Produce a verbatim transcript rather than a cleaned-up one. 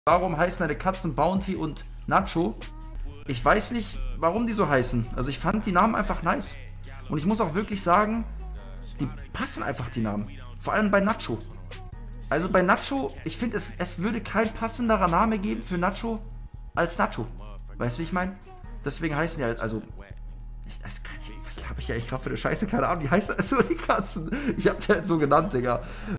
Warum heißen deine Katzen Bounty und Nacho? Ich weiß nicht, warum die so heißen. Also ich fand die Namen einfach nice. Und ich muss auch wirklich sagen, die passen einfach, die Namen. Vor allem bei Nacho. Also bei Nacho, ich finde, es, es würde kein passenderer Name geben für Nacho als Nacho. Weißt du, wie ich meine? Deswegen heißen die halt, also... Ich, das, ich, was habe ich ja eigentlich gerade für eine Scheiße? Keine Ahnung, wie heißen also die Katzen? Ich habe die halt so genannt, Digga.